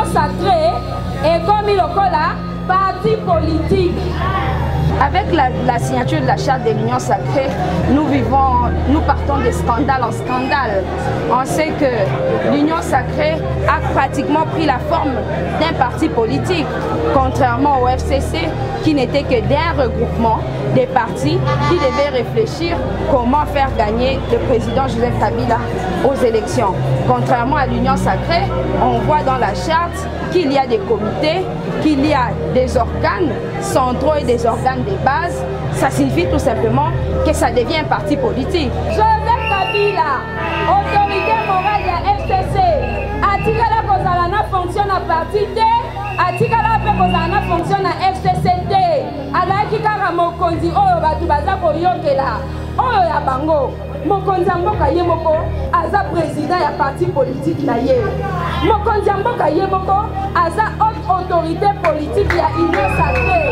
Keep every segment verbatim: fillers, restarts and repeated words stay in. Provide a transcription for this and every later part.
sacrée est comme il là, parti politique. Avec la, la signature de la charte de l'Union sacrée, nous vivons, nous partons de scandale en scandale. On sait que l'Union sacrée a pratiquement pris la forme d'un parti politique, contrairement au F C C qui n'était que d'un regroupement des partis qui devaient réfléchir comment faire gagner le président Joseph Kabila aux élections. Contrairement à l'Union sacrée, on voit dans la charte qu'il y a des comités, qu'il y a des organes centraux et des organes de base. Ça signifie tout simplement que ça devient un parti politique. Joseph Kabila, autorité morale de F C C, atikala kozala fonctionne à parti T, atikala pe kozala fonctionne à F C C T. Alaki kaka mokonzi oyo batu baza koyokela oyo ya bango. Mokonzi mboka ye moko aza président ya parti politique na ye. Mokonzi mboka ye moko aza haute autorité politique ya Union sacrée.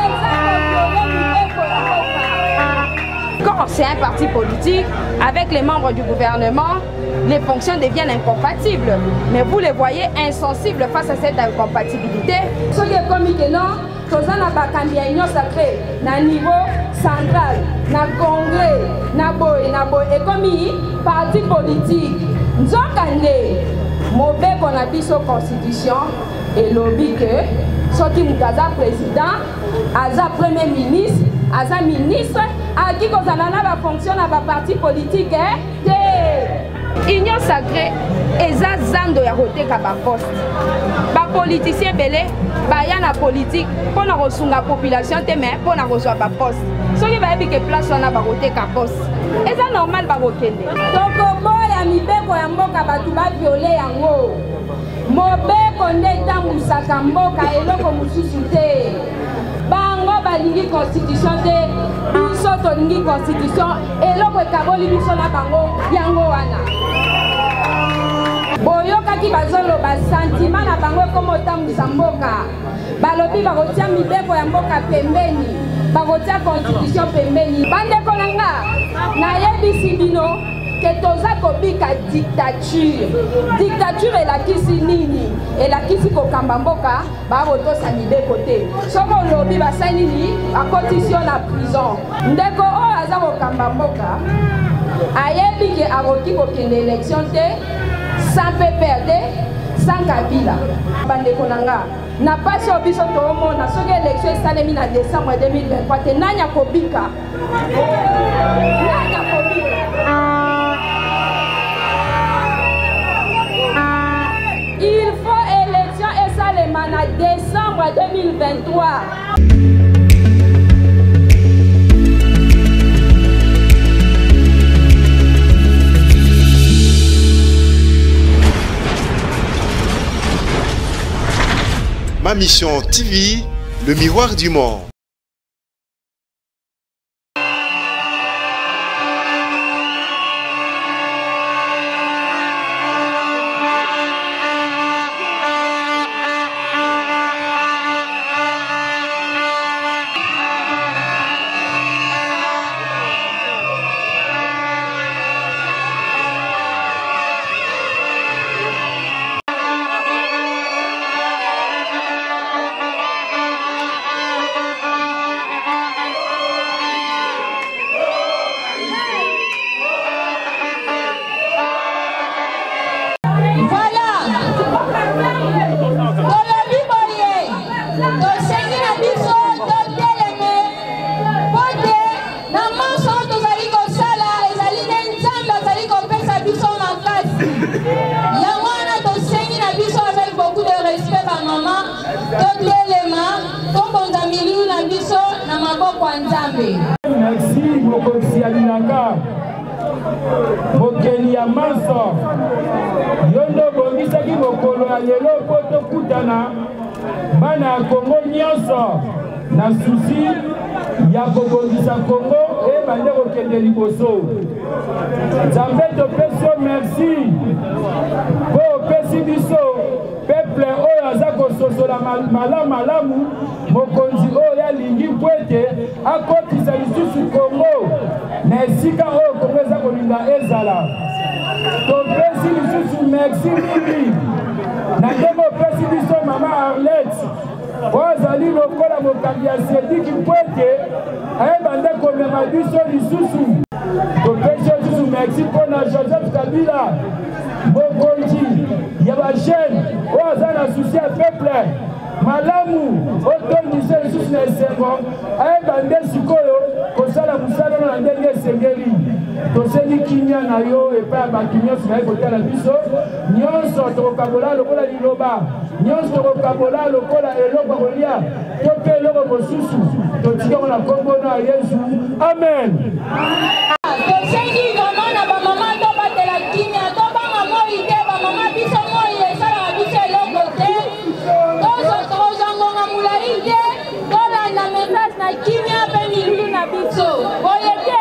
Quand c'est un parti politique, avec les membres du gouvernement, les fonctions deviennent incompatibles. Mais vous les voyez insensibles face à cette incompatibilité. Ce qui est comme que non, tous les Union sacrée, na niveau central, na congrès, na boy, na boy, et comme parti politique. Nous avons mauvais qu'on a dit sur la constitution et lobby que ce qui est président, aza premier ministre, aza ministre, à qui qu'on a fonctionne à parti politique, hein? Union sacrée, eza zando ya rote ka ba poste. Ba politicien belé, ba ya na politique pour na resunga population te mais pour na reçoit ba poste. Soki ba yebi que place wana ba rote ka poste. Eza normal ba kokende. Toko boya mibeko ya mboka batu ba violer yango. Mobeko ndeta musaka mboka eloko mususu te. Bango balingi constitution te, biso tolingi constitution eloko ekaboli biso na bango yango wana. Boyokaki bazoloba sentiment na bango komo tambusa mboka. Balobi bakotia mibeko ya mboka pembeni, bakotia constitution pembeni. Bandeko nanga nayebisi bino que toza kobika dictature. Dictature elakisi nini? Elakisi kokamba mboka bakotosa mibeko te. Soko lobi basali nini akotisi na prison. Ndeko oyo aza kokamba mboka ayebi ke akoki kokende élection te sans P P R D, sans Kabila. Bandeko nanga na pasi obiso toomona soki élection esalemi na décembre deux mille vingt-trois te nanya kobika. Nanya kobika. Il faut élection et ça les mana décembre deux mille vingt-trois. Ma mission T V, le miroir du monde. Merci Mokosi Alinaka Mokeli ya Manso Yondo bongisaki mokolo ya lelo po tokutana bana ya Kongo nyonso na susi ya kobongisa Kongo e bande kokende liboso. Nzambe topesi merci po opesi biso peuple oyo aza kososola malamu malamu mokonzi oyo alingi kwete akotisa lisusu Kongo na esika oyo Kongo eza kolinga ezala. Topesi lisusu merci mingi na ndenge opesi biso mama Arlette oyo azali lokola mokambi ya Sediki Mpwete ayeba nde komema biso lisusu topesi lisusu merci mpona Joseph Kabila mokonzi ya bajene oyo aza na susi ya peuple malamu otondise lisusu na esengo ayeba nde sikoyo kosala mosala na ndenge esengeli tosengi kimia na yo epai ya bato nyonso naye kotala biso nyonso tokokabola lokola liloba nyonso tokokabola lokola eloko kolia to mpe eloko mosusu totikango na kombo na Yesu amen. tosengi vraiment na bamama tobatela kimia tobanga moi te bamama biso moi esalaka biso eloko te tozongonga molai te tolanda message na kimia mpe milulu na biso boye te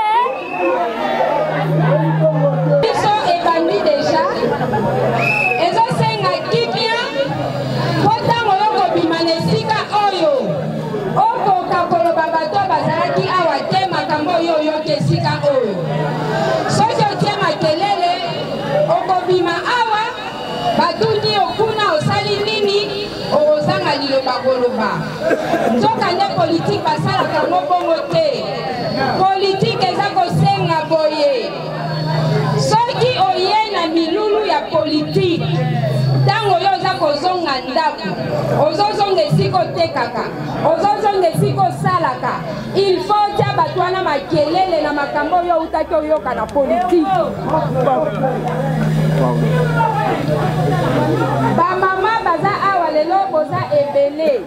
biso ebandi deja ezosenga kimia po ntango yokobima na esika oyo okoka koloba bato bazalaki awa te makambo oyo oyoki esika oyo soki otie makelele okobima awa batuni okuna osali nini okozanga liloba koloba nzokande politike basalaka ngo bongo te politike eza kosenga boye soki oye na milulu ya politike ntango oyo oza kozonga ndako ozozonga esika otekaka ozozonga esika osalaka il faut tia bato wana makelele na makambo oyo outaki oyoka na politike bamama baza awa lelo boza ebele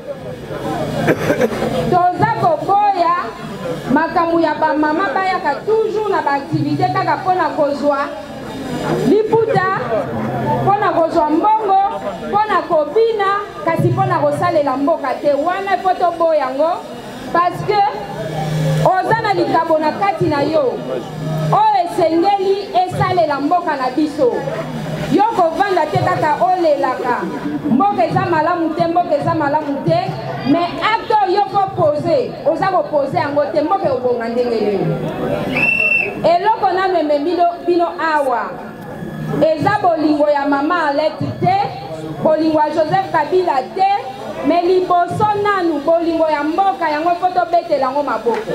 toza koboya makambo ya bamama bayaka toujours na baaktivité kaka mpona kozwa liputa mpona kozwa mbongo mpona kobina kasi mpona kosalela mboka te wana efo toboya yango parce que oza na likabo na kati na yo oyo esengeli esalela mboka na biso yo kovanda te kaka olelaka mboka eza malamu te mboka eza malamu te mais acte oyo kopose oza kopose yango te mboka ebonga ndenge yo eloko nano ememi bino awa eza bolingo ya mama Arlette te bolingo ya Joseph Kabila te mais liboso nanu bolingo ya mboka yango fo tobetela yango maboko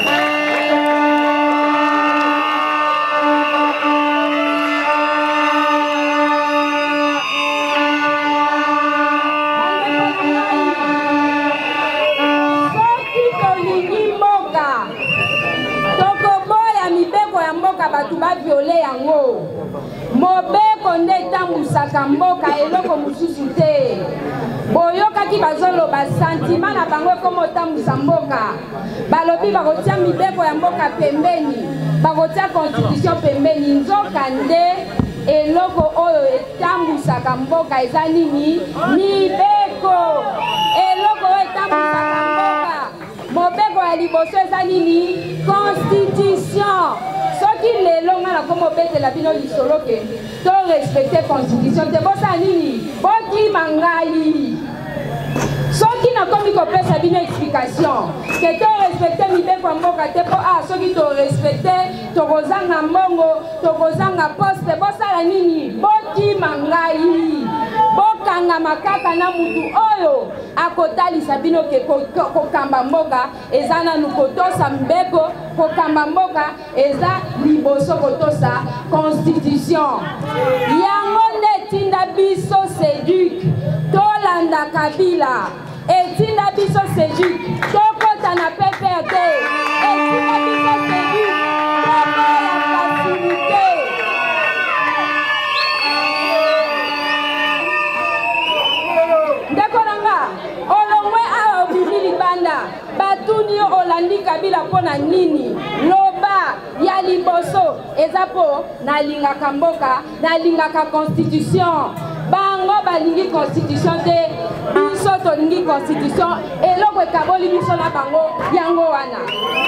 bato baviole yango mobeko nde etambusaka mboka eloko mosusu te boyokaki bazoloba santima na bango ekoma otambusa mboka balobi bakotia mibeko ya mboka pembeni bakotia constitution pembeni nzoka nde eloko oyo etambusaka mboka eza nini mibeko eloko oyo etambusaka mboka mobeko ya liboso eza nini constitution soki lelo nga na komo betela bino lisolo ke to respecte constitution te bosala nini bokima ngai soki nakomi kopesa bino explication ke to respecte mibeko ya mboka te mpo ah soki to respecte tokozanga mbongo tokozanga poste bosala nini bokima ngai bokangama kaka na mutu oyo akotalisa bino ke kokamba mboka eza nanu kotosa mbeko kokamba mboka eza liboso kotosa constitution yango nde etinda biso Seduk tolanda Kabila etinda biso Seduk tokota na P P R D etinda biso Seduk tokoya facilité ndeko nanga olongwe awa obimi libanda batuni yo olandi Kabila mpona nini loba ya liboso eza po nalingaka mboka nalingaka constitution bango balingi constitution te biso tolingi constitution eloko ekaboli biso na bango yango wana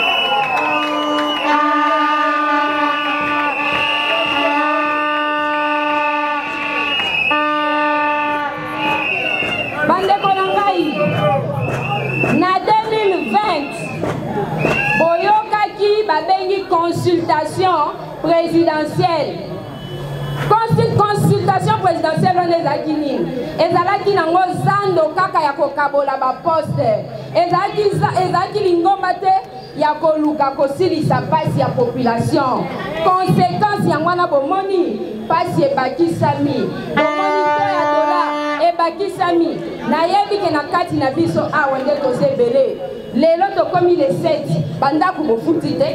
bandeko na ngai na deux mille vingt boyokaki babengi consultation présidentielle consultation consultation présidentielle on ezalaki nini ezalaki nango zando kaka ya kokabola baposte ezalaki lingomba te ya koluka kosilisa pasi ya population conséquence yango wana bomoni pasi ebakisami bomoni to ya dola ebakisami nayebi ke na kati na biso awa nde toza ebele lelo tokomi le sept bandako bofuti te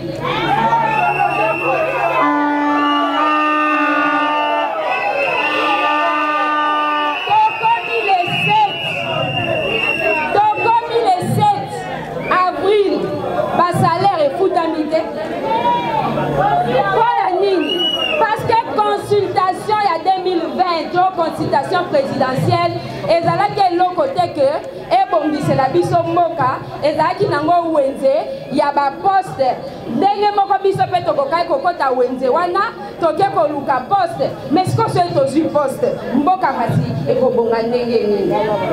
parce que consultation il y a deux mille vingt consultation présidentielle ezalaki eloko te ke ebongisela biso mboka ezalaki nango wenze ya baposte ndenge moko biso mpe tokokai kokota wenze wana toke koluka poste mais siko soki tozwi poste mboka kasi ekobonga ndenge nini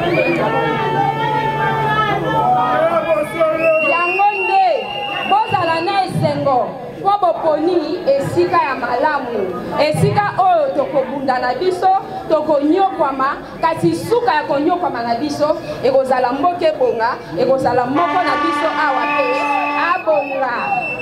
yango nde bozala na esengo po boponi esika ya malamu esika oyo tokobunda na biso tokonyokwama kasi suka ya konyokwama na biso ekozala mboka ebonga ekozala moko na biso awa pe abonga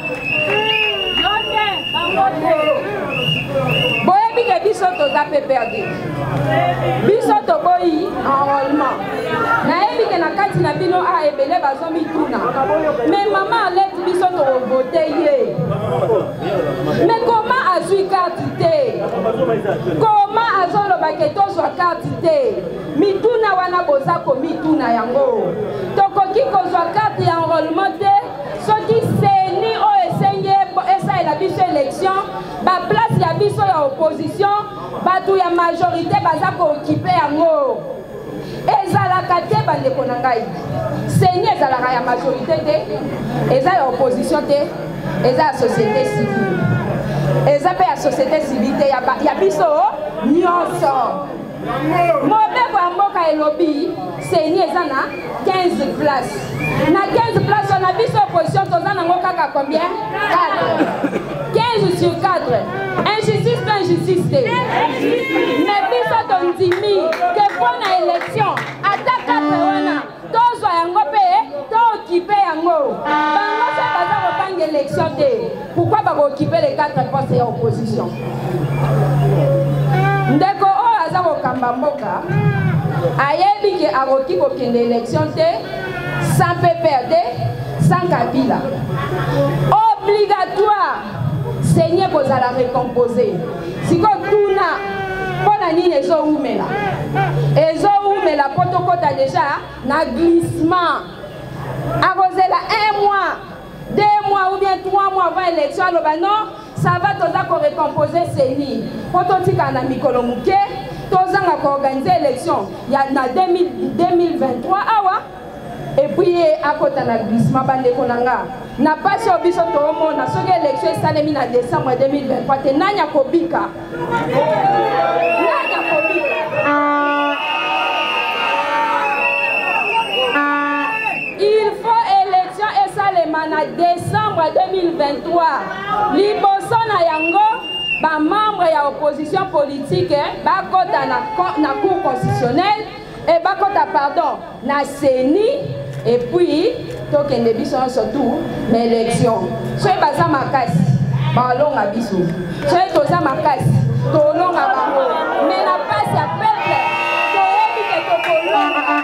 boyebi ke biso toza pe perdu biso toboyi enrôlement nayebi ke na kati na bino a ebele bazomituna mais mama alete biso tokovote ye mais comment azwi karte te comment azoloba ke tozwa karte te mituna wana boza komituna yango tokoki kozwa karte ya enrôlement te soki seni oyo esengi esalela biso élection baplace ya biso ya opposition bato ya majorité baza kookipe yango ezalaka te bandeko na ngai seni ezalaka ya majorité te eza ya opposition te eza ya société civile eza mpe ya société civile te ya biso nyonso mobeko ya mboka elobi seni eza na quinze place na quinze place wana biso opposition toza nango kaka combien quatre quinze sur quatre injustice to injustice te mais biso tondimi ke mpo na élection ata quatre wana tozwa yango mpe tookipe yango bango se baza kobanga élection te pourquoi bakookipe les quatre postes ya opposition ndeko oyo aza kokamba mboka ayebi ke akoki kokende élection te sans P P R D sans Kabila obligatoire seigne kozala récomposé siko tuna mpona nini ezoumela ezoumela mpo tokota deja na glissement akozela un mois deux mois ou bien trois mois avant élection aloba non ça va toza korécomposer seni mpo totika na mikolo moke tozanga koorganize élection ya na deux mille vingt-trois awa et puis akota na glissement bandeko nanga na pasi oyo biso toomona soki élection esalemi na décembre deux mille vingt-trois te nani akobika nani akobika il faut élection esalema na décembre deux mille vingt-trois liboso na yango bamembre ya opposition politique bakota na, na cour constitutionnelle et bakota pardon na seni et puis tokende biso surtout na élection soki baza makasi balonga biso soki toza makasi tolonga bango mais na pasi ya peuple toyebi ke tokolonga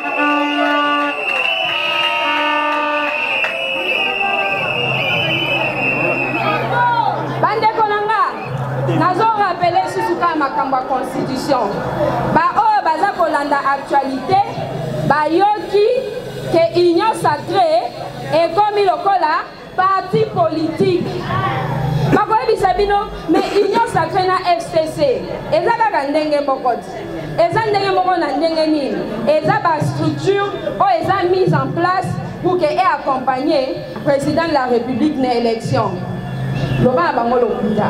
bandeko nanga nazorapele susu kaka makambo ya constitution baoyo baza kolanda actualité bayoki ke union sacrée ekomi lokola parti politique bakoyebisa bino mais union sacrée na F C C eza kaka ndenge moko te eza ndenge moko na ndenge nini eza bastructure oyo eza mise en place pour que accompagner président de la République na élection loba na bango lokuta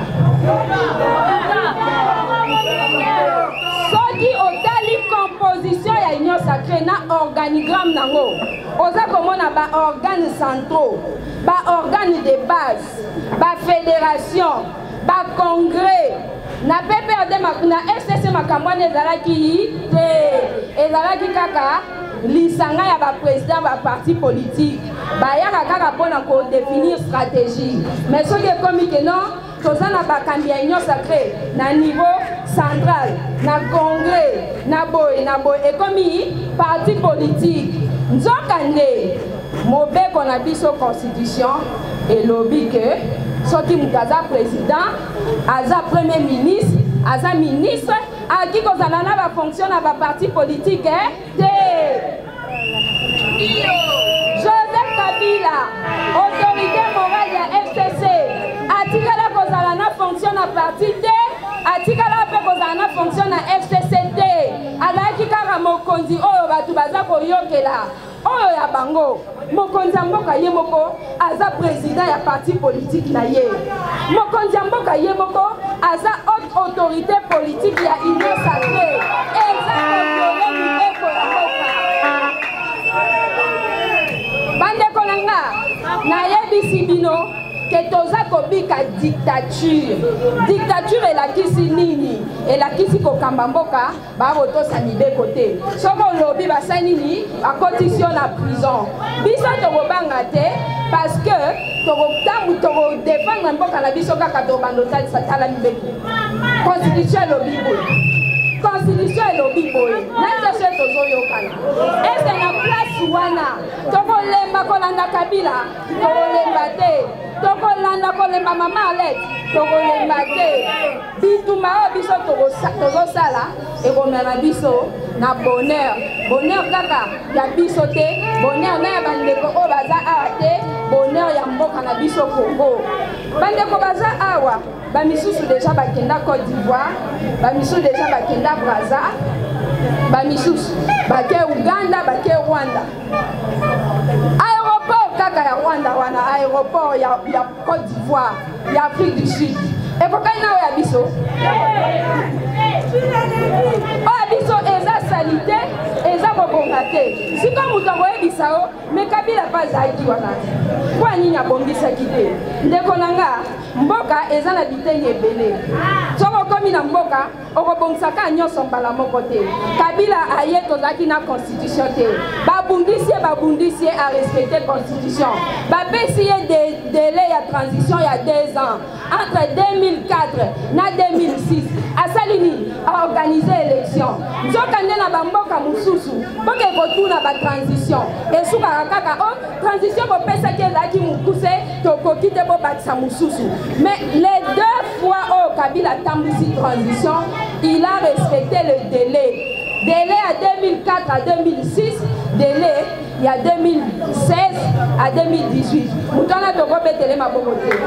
soki otali composition ya union sacrée na organigramme nango oza komona ba organes centraux ba organes de base ba fédération ba congrès na P P R D na F C C makambo ezalaki te ezalaki kaka lisanga ya ba président ba parti politique bayaka kaka pona ko définir stratégie mais ce qui est comme que non tozana bakambi ya union sacrée na niveau central na congrès na boy na boy et comme parti politique nzokande mobeko na biso constitution et lobby que soki mukaza président aza premier ministre aza ministre aki kozala na ba fonction na ba parti politique te Joseph Kabila autorité morale ya F C C atikala kozala na fonction na parti te atikala pe kozala na fonction na F C C te alaki kaka mokonzi oyo bato baza koyokela oyo ya bango mokonzi mboka ye moko aza président ya parti politique na ye mokonzi mboka ye moko aza haute autorité politique ya union sacrée eza kontrole mibeko ya mboka bandeko nanga nayebisi bino ke toza kobika dictature dictature elakisi nini elakisi kokamba mboka babotosa mibeko te soko olobi basa nini akotisi yo na prison biso tokobanga te parce que tokotambu tokodefendre mboka na biso kaka tobando tala mibeko constitution elobi boye constitution elobi boye nateshe tozoyokana ese na place wana tokolemba kolanda Kabila tokolemba te tokolanda kolemba mama Alet tokolemba te bituma oyo biso tozosala ekomema biso na bonheur bonheur kaka ya biso te bonheur na ya bandeko oyo baza awa te bonheur ya mboka na biso Congo bandeko baza awa bamisusu deja bakenda Côte d'Ivoire bamisusu deja bakenda Brazza bamisusu bake Uganda bake Rwanda aéroport kaka ya Rwanda wana aéroport ya, ya Côte d'Ivoire ya Afrique du Sud ekokai na oyo ya biso oyo biso eza salite eza kobonga te siko moto akoyebisa yo me Kabila mpe azalaki wana mpo anini abongisaki te ndeko na nga mboka eza na biteni ebele soko okomi na mboka okobongisaka nyonso mbala moko te Kabila aye tozalaki na constitution te babundisi ye babundisi ye a respecter constitution bapesi ye de délai ya transition ya deux ans entre deux mille quatre na deux mille six asali nini aorganiser élection nzokande na bamboka mosusu mboka ekotuna batransition esukaka kaka o transition bopesaki ezalaki mokuse tokoki te bobakisa mosusu mais les deux fois oyo Kabila atambwisi transition il a respecté le délai délai à deux mille quatre à deux mille six délai il y a deux mille seize à deux mille dix-huit mutana tokobetele maboko te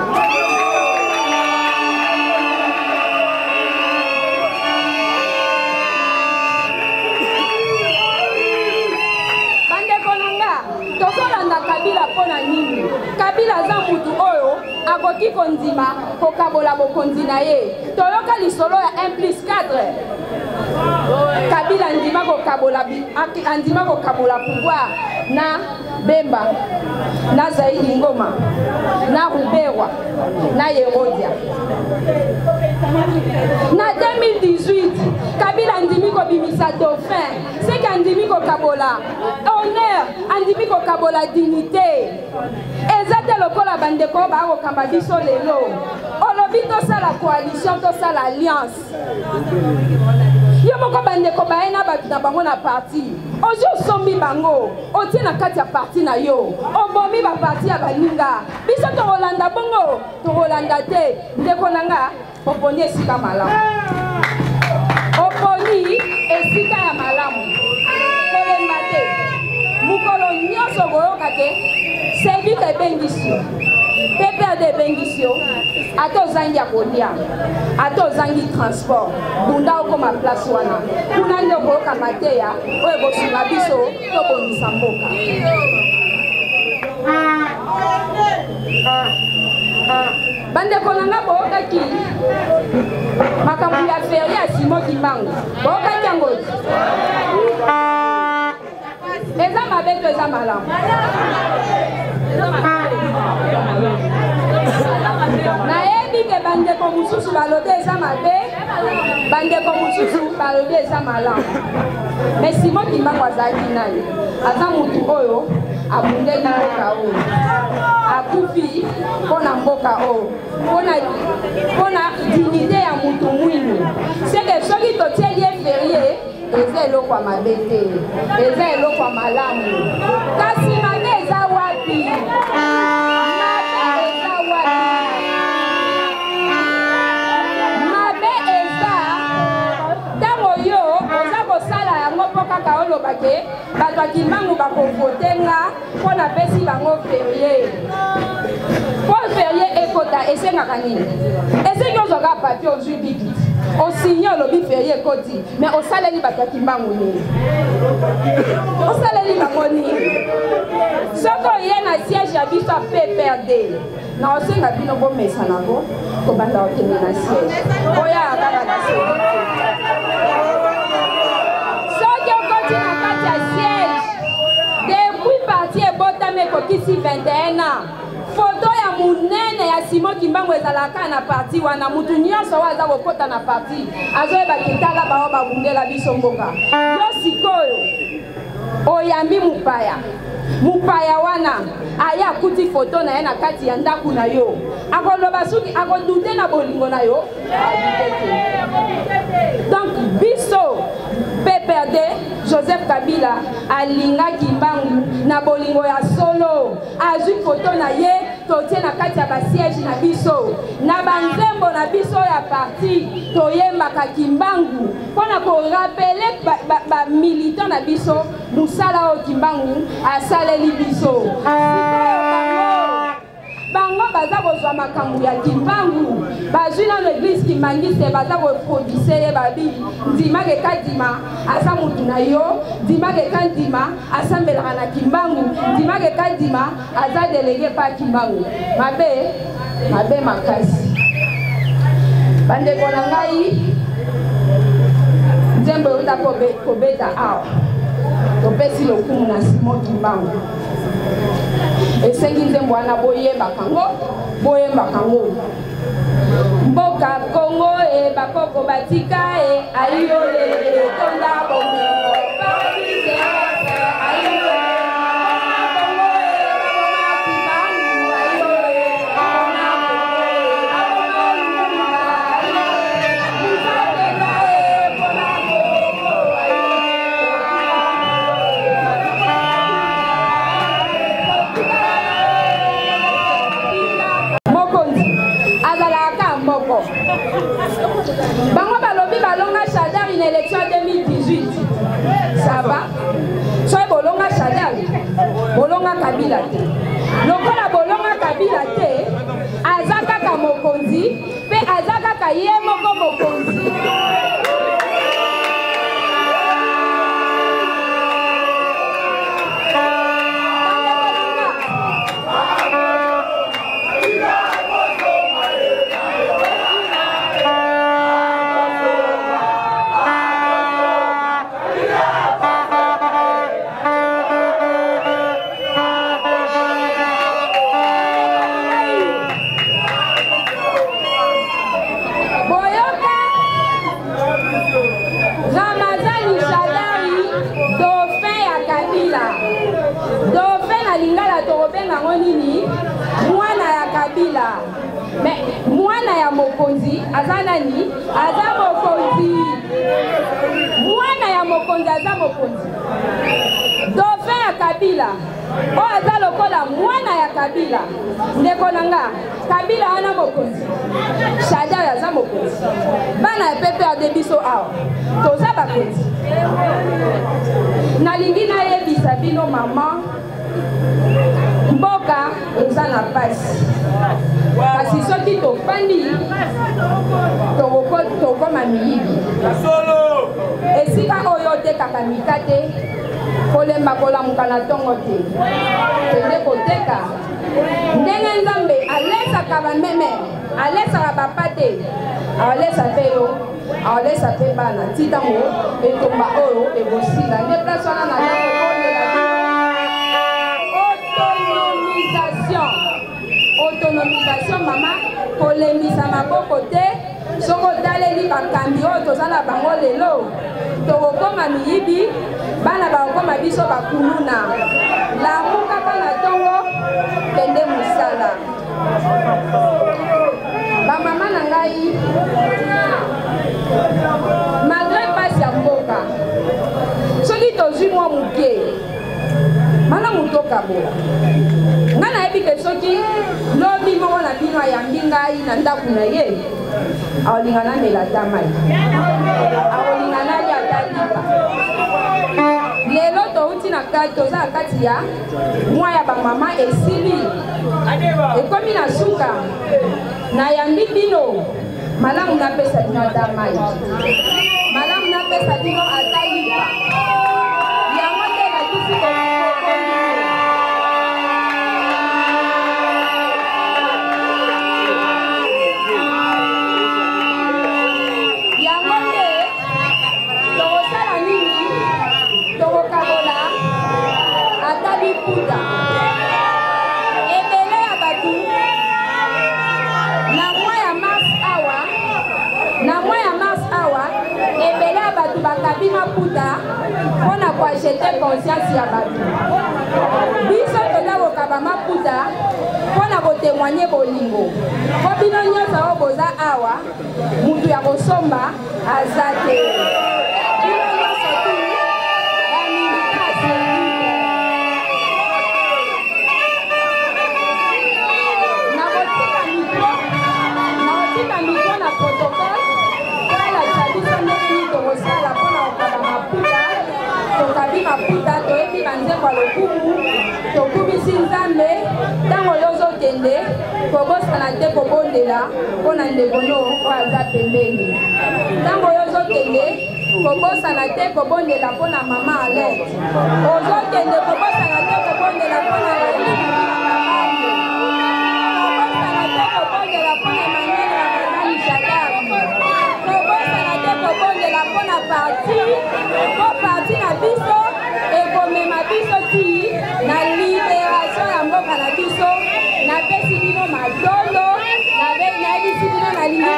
tozolanda Kabila mpona nini Kabila aza mutu oyo akoki kondima kokabola bokonzi na ye toyoka lisolo ya un plus quatre Kabila andima kokabola andima kokabola pouvoir na Bemba na Zaidi Ngoma na Ruberwa na Yerodia na deux mille dix-huit Kabila andimi kobimisa dauphin c'est qu'andimi kokabola honneur andimi kokabola dignité ezate lokola bandeko bakokamba biso lelo olobi tosala coalition tosala alliance yo moko bandeko baye na bato na bango na parti ozi osombi bango otie na kati ya parti na yo obomi baparti ya baninga biso tokolanda bongo tokolanda te ndeko na nga oponi esika malamu oponi esika ya malamu kolemba te mukolo nyonso koyoka ke servite ebengisi yo P P R D ebengisi yo ata ozangi ya kolia ata ozangi transport bunda okoma place wana kuna nde okoyoka mateya oyo ekosunga biso tobongisa mboka bandeko na nga boyokaki makambo ya ferie ya Simon Kimbangu boyokaki yango eza mabe to eza malamu nayebi ke bandeko mosusu balobi eza mabe bandeko mosusu balobi eza malamu mais Simon Kimbangu azalaki nani aza mutu oyo abundeli mboka oyo akufi mpona mboka oyo mpona dignité ya mutu mwini seke soki totieli ye ferie eza eloko ya mabe te eza eloko ya malamu kasi mabe eza wapi kaka olobake bato ya Kimbangu bakovote nga mpo napesi bango ferie mpo ferie ekota esengaka nini esengi ozwaka papier ozwi biki osinye olobi ferie ekoti mais osaleli bato ya Kimbangu nini osaleli bango nini soki oye na siège ya biso ya P P R D na osenga bino bomesa nango kobanda okende na siège oya kaka na siège parti ebotami ekokisi vingt et un ans foto ya munene ya Simon Kimbangu ezalaka na parti wana mutu nyonso oyo aza kokota na parti azoyeba kitala bao babundela biso mboka yo sikoyo oyambi mupaya mupaya wana aye akuti foto na ye na kati ya ndako na yo akoloba soki akodute na bolingo na yo donc biso P P R D Joseph Kabila alinga Kimbangu na bolingo ya solo azwi foto na ye totie na kati ya basiège na biso na banzembo na biso ya parti toyembaka Kimbangu mpona korapele bamilitant na biso musala oyo Kimbangu asaleli biso bango baza kozwa makambo ya Kimbangu bazwi nano église Kimbangiste baza koprodise ye babi ndima keka ndima asa mutu na yo ndima keka ndima asambelaka na Kimbangu ndima keka ndima aza delege pa Kimbangu mabe mabe makasi bandeko na ngai nzembo euta kobeta awa topesi lokumu na Simon Kimbangu esengi nzembo wana boyembaka ngo boyembaka ngo mboka Kongo e bakoko batika e ayole tonda bomengo bakite ayole Kongo e Kimbangu ayole bango balobi balonga Chadar une élection deux mille dix-huit ça va soki bolonga Chadar bolonga Kabila te lokola bolonga Kabila te aza kaka mokonzi mpe aza kaka ye moko mokonzi mais mwana ya mokonzi aza nani aza mokonzi mwana ya mokonzi aza mokonzi dauphin ya Kabila oyo aza lokola mwana ya Kabila ndeko nanga Kabila wana mokonzi Chadar aza mokonzi bana ya P P R D biso awa toza bakonzi nalingi nayebisa bino mama mboka eza na pasi kasi soki tofandi tokoma miyibi esika oyo otekaka mika te kolemba kolamuka na ntongo te kende koteka ndenge Nzambe alesaka bameme alesaka bapa te alesa mpe yo alesa mpe bana ti ntango etomba oyo ekosila nde place wana na autonomisation mama kolembisa maboko te soko taleli bakambi oyo toza na bango lelo tokokoma miyibi bana bakokoma biso bakuluna lamu kaka na ntongo pende mosala bamama na ngai malgré pasi ya mboka soki tozwi mwa moke mana motoka bola ngai nayebi ke soki lobi moko na bino ayambi ngai na ndako na ye aolinga namela ata mai aolinga nalia ata liba lelo touti na kati toza na kati ya mwa ya bamama esili ekomi na suka nayambi bino malamu napesa bino ata mai malamu napesa bino ata liba yango nde natusi bakabi maputa mpona koachete conscience ya bato biso toza kokaba maputa mpona kotémoigne bolingo po bino nyonso oyo boza awa mutu ya kosomba aza te bino nyonso tu bamilitasi nakotika mikro nakotika mikro na protocole toyelakisa biso ndenge nini tokosala mpona kokaba maputa tokabi maputa toyebi banzembo ya lokumu tokumisi nzambe ntango yo ozokende kobosana te kobondela mpona ndekono oyo aza pembeni ntango yo ozokende kobosana te kobondela mpona mama alerte ozokende kobosana te kobondela mpona kobosana te kobondela mpona emmanuel ramazani jadamu kobosana te kobondela mpona parti po parti na biso ekomema biso ti na liberation ya mboka na biso napesi bino madolo nayebisi bino nalingi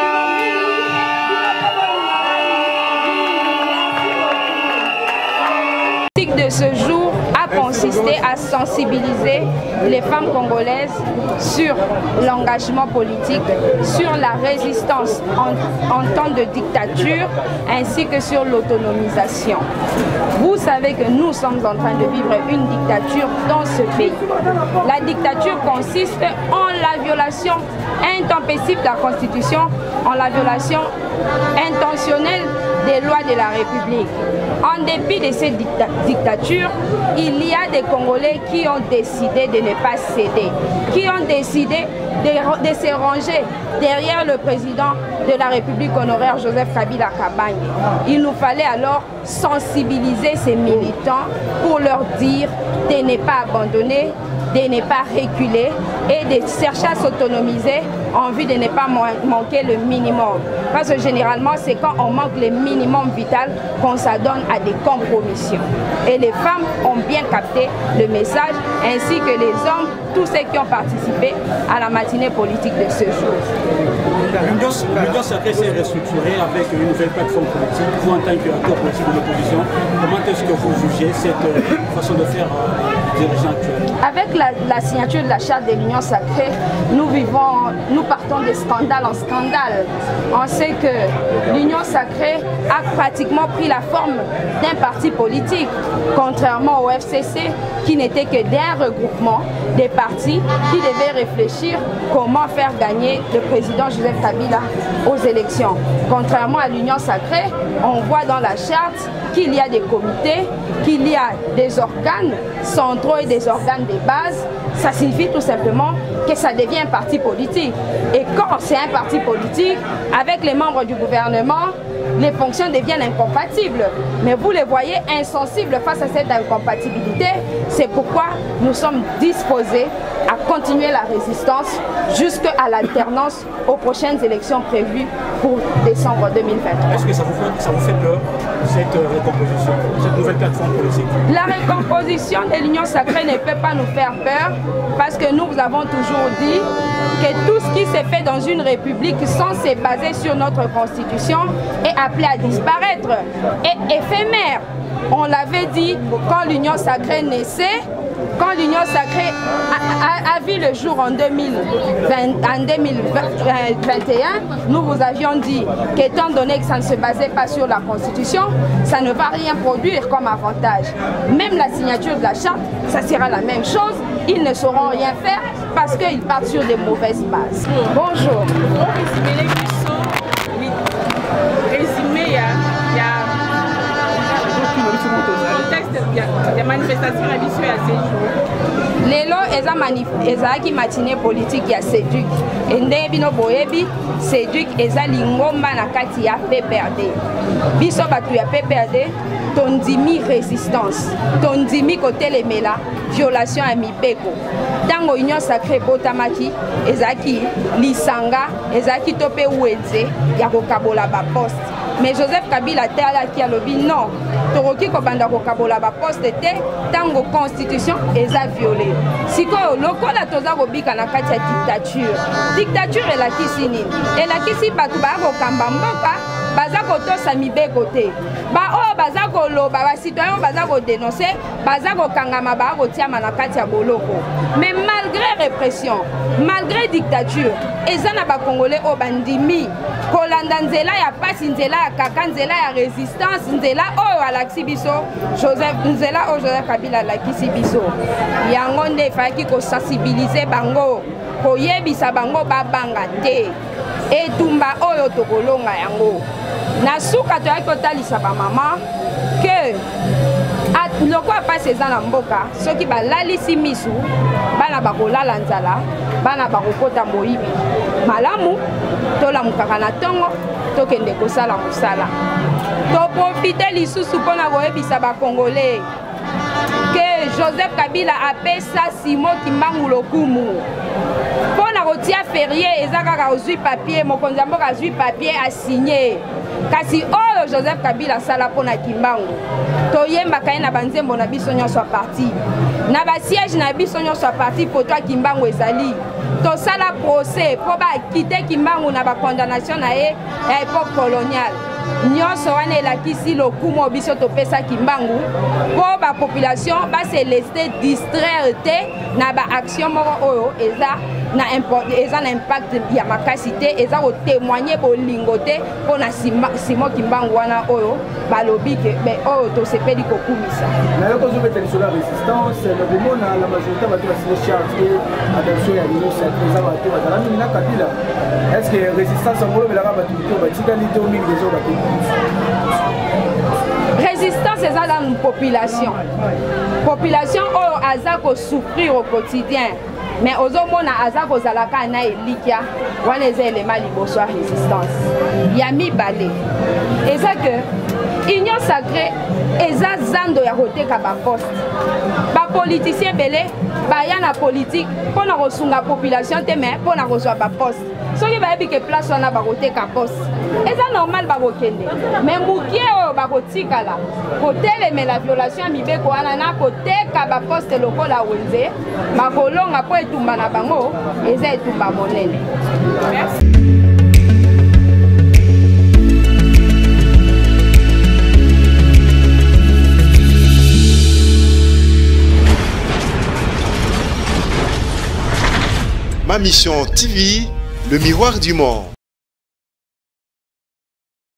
de ce jour a consisté à sensibiliser les femmes congolaises sur l'engagement politique, sur la résistance en, en temps de dictature, ainsi que sur l'autonomisation. Vous savez que nous sommes en train de vivre une dictature dans ce pays. La dictature consiste en la violation intempestive de la Constitution, en la violation intentionnelle des lois de la République. En dépit de cette dicta dictature, il y a des Congolais qui ont décidé de ne pas céder, qui ont décidé de, de se ranger derrière le président de la République honoraire Joseph Kabila Kabange. Il nous fallait alors sensibiliser ces militants pour leur dire de ne pas abandonner, de ne pas reculer et de chercher à s'autonomiser en vue de ne pas manquer le minimum. Parce que généralement, c'est quand on manque le minimum vital qu'on s'adonne à des compromissions. Et les femmes ont bien capté le message, ainsi que les hommes, tous ceux qui ont participé à la matinée politique de ce jour. L'Union sacrée s'est restructurée avec une nouvelle plateforme politique. Vous, en tant qu'acteur politique de l'opposition, comment est-ce que vous jugez cette façon de faire des dirigeants actuels? Avec la, la signature de la charte de l'Union sacrée, nous vivons, nous partons de scandale en scandale. On sait que l'Union sacrée a pratiquement pris la forme d'un parti politique, contrairement au F C C qui n'était que d'un regroupement des partis qui devaient réfléchir comment faire gagner le président Joseph Kabila aux élections. Contrairement à l'Union sacrée, on voit dans la charte qu'il y a des comités, qu'il y a des organes centraux et des organes de base. Ça signifie tout simplement que ça devient un parti politique. Et quand c'est un parti politique, avec les membres du gouvernement, les fonctions deviennent incompatibles. Mais vous les voyez insensibles face à cette incompatibilité. C'est pourquoi nous sommes disposés à continuer la résistance jusqu'à l'alternance aux prochaines élections prévues pour décembre deux mille vingt-trois. Est-ce que ça vous fait, ça vous fait peur, cette euh, recomposition, cette nouvelle plateforme politique? La recomposition de l'Union sacrée ne peut pas nous faire peur parce que nous avons toujours dit que tout ce qui s'est fait dans une république censée baser sur notre constitution est appelé à disparaître, est éphémère. On l'avait dit quand l'Union sacrée naissait, quand l'Union sacrée a, a, a vu le jour en deux mille vingt, en deux mille vingt et un, nous vous avions dit qu'étant donné que ça ne se basait pas sur la Constitution, ça ne va rien produire comme avantage. Même la signature de la charte, ça sera la même chose. Ils ne sauront rien faire parce qu'ils partent sur des mauvaises bases. Bonjour. Résumé, il y a des manifestations habituées à ces jours. Lelo eza manif ezaki matinée politique ya Céduc. Ende bino boyebi Céduc eza lingomba na kati ya P P R D. Biso batu ya P P R D tondimi résistance. Tondimi kotelemela violation ya mibeko. Tango Union sacrée botamaki ezaki lisanga ezaki tope wenze ya kokabola ba poste. Mais Joseph Kabila tala qui a lobby non. Toroki ko banda ko kabola ba poste te tango constitution eza violé. Siko lokola toza ko bika na kati ya dictature. Dictature elakisi nini? Elakisi batu ba ko kamba mboka baza ko tosa mibeko te. Ba o baza ko loba ba citoyen baza ko dénoncer, baza ko kangama ba ko tiama na kati ya boloko. Mais malgré répression, malgré dictature, ezana ba congolais o bandimi kolanda nzela ya pasi nzela ya kaka nzela ya résistance nzela oyo alakisi biso Joseph nzela oyo Joseph Kabila alakisi biso yango nde efalaki kosensibilize bango koyebisa bango babanga te etumba oyo tokolonga yango na suka toyaki kotalisa bamama ke loko apasi eza na mboka soki balalisi misu bana bakolala nzala bana bakokota moyibi malamu tolamukaka na ntongo tokende kosala mosala toprofite lisusu mpona koyebisa bakongole ke Joseph Kabila apesa Simon Kimbangu lokumu mpona kotia ferie eza kaka ozwi papier mokonzi ya mboka azwi papier asigné kasi oyo Joseph Kabila asala mpona Kimbangu toyembaka ye na banzembo na biso nyonso ya parti na basiège na biso nyonso ya parti poto ya Kimbangu ezali tosala procès mpo bakite Kimbangu na bakondamnation na ye ya époque coloniale nyonso wana elakisi lokumu biso topesa Kimbangu mpo bapopulation baseleste distraire te na baaction moko oyo eza na eza na impact ya makasi te eza kotémoigner bolingo te mpona Simon Kimbangu wana oyo balobi ke oyo tosepeli kokumisa nayo kozobeta lisolo ya résistance lobomona la majorité bato basile charte adoption ya Union sacrée eza bato bazala mingi na Kabila est-ce que résistance yango olobelaka bato to batikali te mingi deja bato résistance eza dans population population oyo aza kosouffrir au quotidien mais ozomona aza kozalaka na elikia wana eza elema liboso ya résistance ya mibale eza ke Union sacrée eza zando ya koteka baposte bapoliticien ebele baya na politique mpona kosunga population te mais mpona kozwa baposte soki bayebi ke place wana bakoteka poste eza normal bakokende mais mokie oyo bakotikala kotelemela violation ya mibeko wana na koteka baposte lokola wenze bakolonga mpo etumba na bango eza etumba monene. Ma mission T V, le miroir du monde.